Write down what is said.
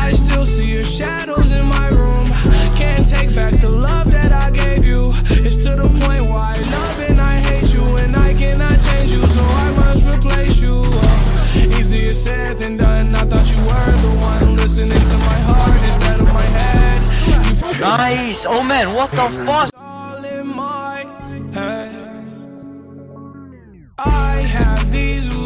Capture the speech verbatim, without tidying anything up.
I still see your shadows in my room. Can't take back the love that I gave you. It's to the point where I love and I hate you, and I cannot change you, so I must replace you. Oh, easier said than done. I thought you were the one listening to my heart instead of my head. Nice! Oh man, what the fuck? All in my head. I have these